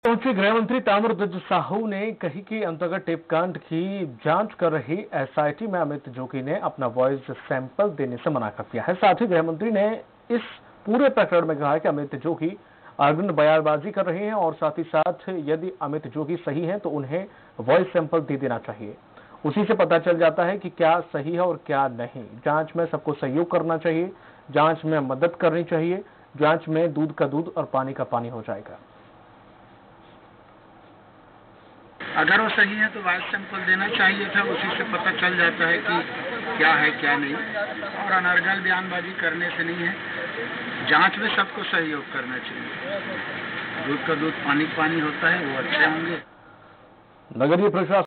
पहुंचे गृह मंत्री ताम्रध्वज साहू ने कही कि अंतर्गत टेपकांड की जांच कर रही एसआईटी में अमित जोगी ने अपना वॉइस सैंपल देने से मना कर दिया है। साथ ही गृह मंत्री ने इस पूरे प्रकरण में कहा है कि अमित जोगी अग्न बयानबाजी कर रहे हैं और साथ ही साथ यदि अमित जोगी सही हैं तो उन्हें वॉइस सैंपल दे देना चाहिए। उसी से पता चल जाता है कि क्या सही है और क्या नहीं। जांच में सबको सहयोग करना चाहिए, जांच में मदद करनी चाहिए। जांच में दूध का दूध और पानी का पानी हो जाएगा। अगर वो सही है तो वॉइस सैंपल देना चाहिए था, उसी से पता चल जाता है कि क्या है क्या नहीं। और अनर्गल बयानबाजी करने से नहीं है, जांच में सबको सहयोग करना चाहिए। दूध का दूध पानी पानी होता है, वो अच्छे होंगे। नगरीय प्रशासन